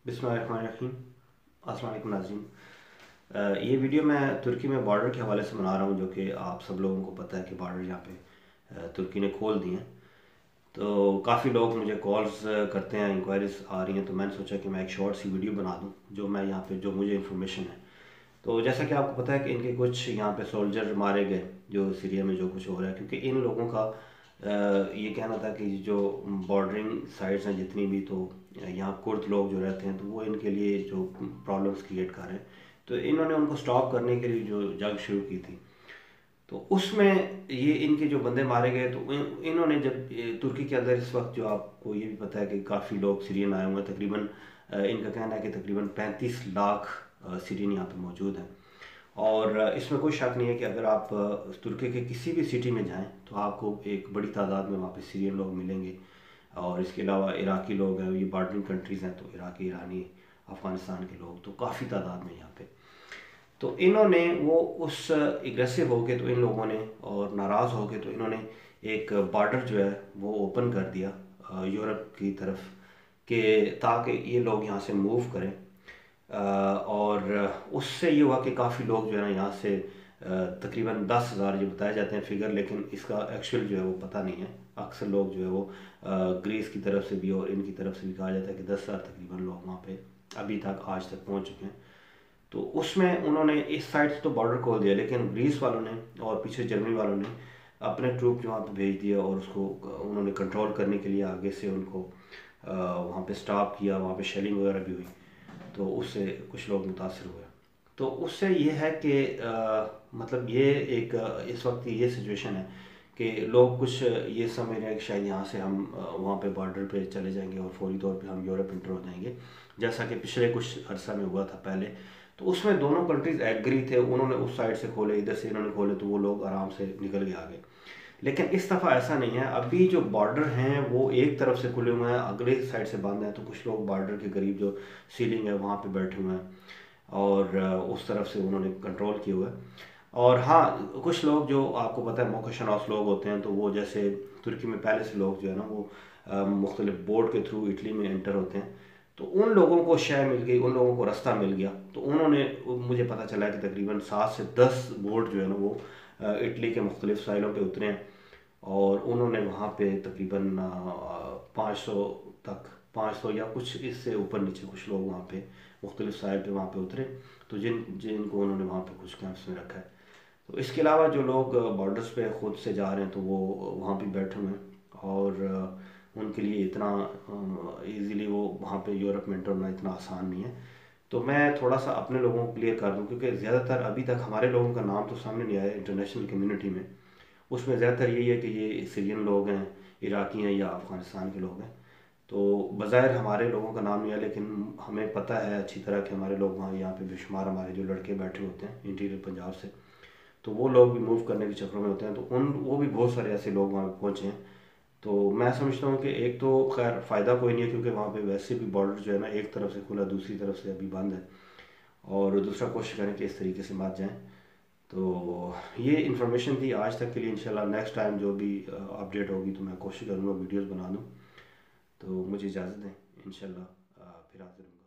बिस्मिल्लाहिर्रहमानिर्रहीम। अस्सलाम वालेकुम नाज़रीन। ये वीडियो मैं तुर्की में बॉर्डर के हवाले से बना रहा हूँ, जो कि आप सब लोगों को पता है कि बॉर्डर यहाँ पे तुर्की ने खोल दिए हैं। तो काफ़ी लोग मुझे कॉल्स करते हैं, इंक्वायरीज आ रही हैं, तो मैंने सोचा कि मैं एक शॉर्ट सी वीडियो बना दूँ जो मैं यहाँ पे जो मुझे इन्फॉर्मेशन है। तो जैसा कि आपको पता है कि इनके कुछ यहाँ पे सोल्जर मारे गए, जो सीरिया में जो कुछ हो रहा है, क्योंकि इन लोगों का ये कहना था कि जो बॉर्डरिंग साइड्स हैं जितनी भी, तो यहाँ कुर्द लोग जो रहते हैं तो वो इनके लिए जो प्रॉब्लम्स क्रिएट कर रहे हैं, तो इन्होंने उनको स्टॉप करने के लिए जो जंग शुरू की थी, तो उसमें ये इनके जो बंदे मारे गए। तो इन्होंने जब तुर्की के अंदर इस वक्त जो आपको ये भी पता है कि काफ़ी लोग सीरियन आए हुए हैं, तकरीबन इनका कहना है कि तकरीबन 35 लाख सीरियन यहाँ पे मौजूद हैं। और इसमें कोई शक नहीं है कि अगर आप तुर्की के किसी भी सिटी में जाएं तो आपको एक बड़ी तादाद में वहाँ पे सीरियन लोग मिलेंगे। और इसके अलावा इराकी लोग हैं, ये बॉर्डरिंग कंट्रीज़ हैं, तो इराकी, ईरानी, अफ़गानिस्तान के लोग तो काफ़ी तादाद में यहाँ पे। तो इन्होंने वो उस एग्रेसिव हो के, तो इन लोगों ने और नाराज़ हो के, तो इन्होंने एक बॉर्डर जो है वो ओपन कर दिया यूरोप की तरफ, कि ताकि ये लोग यहाँ से मूव करें। और उससे ये हुआ कि काफ़ी लोग जो है ना यहाँ से तकरीबन 10,000 जो बताए जाते हैं फिगर, लेकिन इसका एक्चुअल जो है वो पता नहीं है। अक्सर लोग जो है वो ग्रीस की तरफ से भी और इनकी तरफ से भी कहा जाता है कि 10,000 तकरीबन लोग वहाँ पे अभी तक आज तक पहुँच चुके हैं। तो उसमें उन्होंने इस साइड से तो बॉर्डर खोल दिया, लेकिन ग्रीस वालों ने और पीछे जर्मनी वालों ने अपने ट्रूप जो वहाँ पे भेज दिया, और उसको उन्होंने कंट्रोल करने के लिए आगे से उनको वहाँ पे स्टॉप किया। वहाँ पे शेलिंग वगैरह भी हुई, तो उससे कुछ लोग मुतासर हुए। तो उससे ये है कि मतलब ये एक इस वक्त ये सिचुएशन है कि लोग कुछ ये समझ रहे हैं कि शायद यहाँ से हम वहाँ पे बॉर्डर पे चले जाएंगे और फौरी तौर पे हम यूरोप इंटर हो जाएंगे, जैसा कि पिछले कुछ अरसा में हुआ था पहले। तो उसमें दोनों कंट्रीज एग्री थे, उन्होंने उस साइड से खोले, इधर से इन्होंने खोले, तो वो लोग आराम से निकल के आ गए। लेकिन इस दफ़ा ऐसा नहीं है। अभी जो बॉर्डर हैं वो एक तरफ से खुले हुए हैं, अगले साइड से बंद हैं। तो कुछ लोग बॉर्डर के करीब जो सीलिंग है वहाँ पे बैठे हुए हैं, और उस तरफ से उन्होंने कंट्रोल किया हुआ है। और हाँ, कुछ लोग जो आपको पता है मोकशन हाउस लोग होते हैं, तो वो जैसे तुर्की में पहले से लोग जो है ना वो मुख्तलिफ बोर्ड के थ्रू इटली में एंटर होते हैं, तो उन लोगों को शय मिल गई, उन लोगों को रास्ता मिल गया। तो उन्होंने, मुझे पता चला कि तकरीबन 7 से 10 बोट जो है ना वो इटली के मुख्तलिफ साइलों पे उतरे हैं, और उन्होंने वहाँ पे तकरीबन 500 तक, 500 या कुछ इससे ऊपर नीचे कुछ लोग वहाँ पे मुख्तलिफ साइड पे वहाँ पे उतरे, तो जिनको उन्होंने वहाँ पे कुछ कैंप्स में रखा है। तो इसके अलावा जो लोग बॉर्डर्स पे ख़ुद से जा रहे हैं, तो वो वहाँ पे बैठे हुए हैं, और उनके लिए इतना इजीली वो वहाँ पे यूरोप में एंटर होना इतना आसान नहीं है। तो मैं थोड़ा सा अपने लोगों को क्लियर कर दूँ, क्योंकि ज़्यादातर अभी तक हमारे लोगों का नाम तो सामने नहीं आया इंटरनेशनल कम्युनिटी में। उसमें ज़्यादातर यही है कि ये सीरियन लोग हैं, इराकी हैं, या अफ़गानिस्तान के लोग हैं। तो बज़ाहिर हमारे लोगों का नाम नहीं है, लेकिन हमें पता है अच्छी तरह कि हमारे लोग वहाँ यहाँ पे बेशुमार हमारे जो लड़के बैठे होते हैं इंटीरियर पंजाब से, तो वो लोग भी मूव करने के चक्रों में होते हैं। तो वो भी बहुत सारे ऐसे लोग वहाँ पे पहुँचे हैं। तो मैं समझता हूँ कि एक तो खैर फ़ायदा कोई नहीं है, क्योंकि वहाँ पे वैसे भी बॉर्डर जो है ना एक तरफ से खुला, दूसरी तरफ से अभी बंद है, और दूसरा कोशिश करें कि इस तरीके से मत जाएँ। तो ये इन्फॉर्मेशन थी आज तक के लिए। इंशाल्लाह नेक्स्ट टाइम जो भी अपडेट होगी तो मैं कोशिश करूँगा वीडियोस बना दूँ। तो मुझे इजाज़त दें, इंशाल्लाह फिर हाज़िर हूँ।